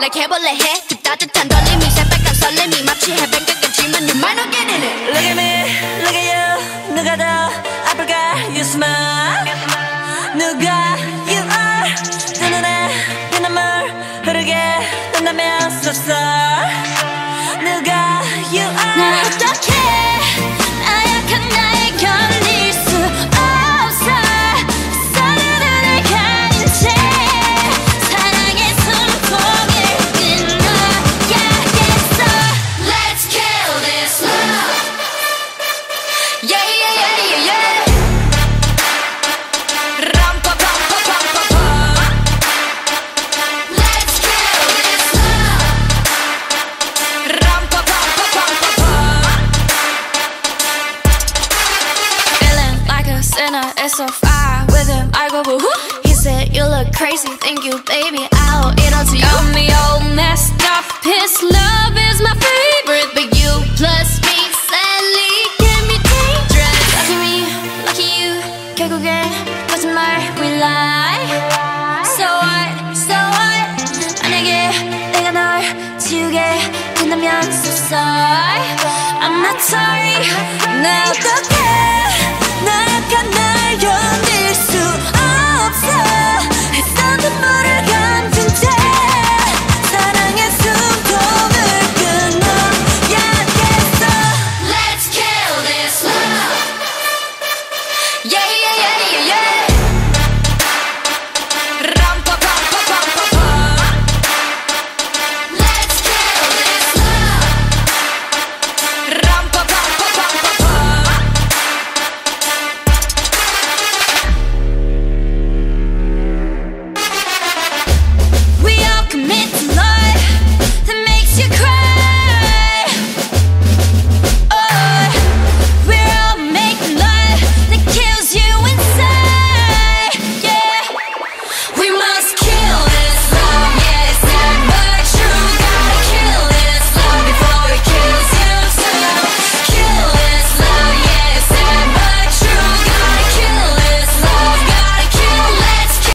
고백해볼래 해 그 따뜻한 떨림이 새빨간 설렘이 마치 해변가겠지만 you might not get in it. Look at me, look at you. 누가 더 아플까? You smile. 누가 you are. 두 눈에 피눈물 흐르게 된다면 so sorry. 누가 you are. 난 어떡해 나약한 나에 걸릴 수 없어. 서로를 가린 채 사랑의 숨통을 끊어야겠어. Let's kill this love. Yeah, yeah, yeah, yeah, yeah. 람파파파파파파. Let's kill this love. 람파파파파파파. Feeling like a sinner, it's so far with him. I go boo. He said you look crazy, thank you, baby. I'll eat all to you. Got me all messed up. His love is my favorite, but you plus me sadly can be dangerous. Lucky me, lucky you. 결국엔 거짓말 we lie. So what, so what. 만약에 내가 널 지우게 된다면 so sorry. I'm not sorry. 나